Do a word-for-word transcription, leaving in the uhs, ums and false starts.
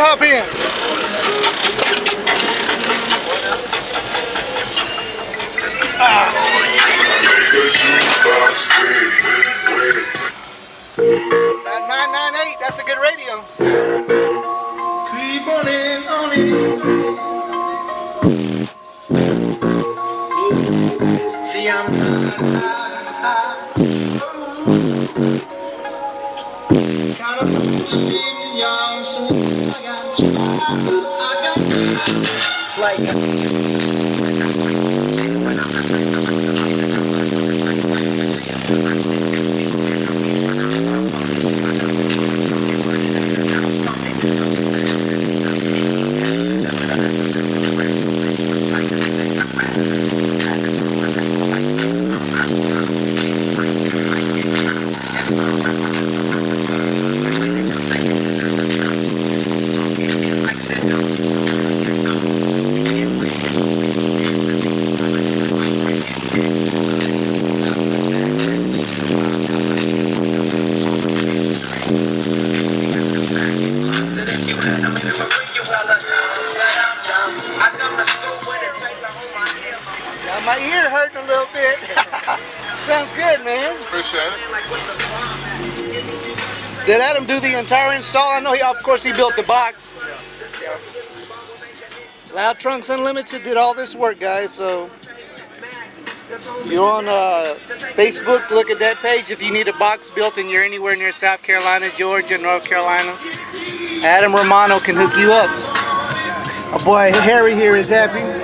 hop in. Ah. That nine nine eight, that's a good radio. Keep on in, on in. See, I'm kind of young, so I got like my ear hurting a little bit. Sounds good, man. Appreciate it. Did Adam do the entire install? I know he, of course, he built the box. Yeah. Loud Trunks Unlimited did all this work, guys. So you're on uh, Facebook. Look at that page if you need a box built and you're anywhere near South Carolina, Georgia, North Carolina. Adam Romano can hook you up. Our boy Harry here is happy.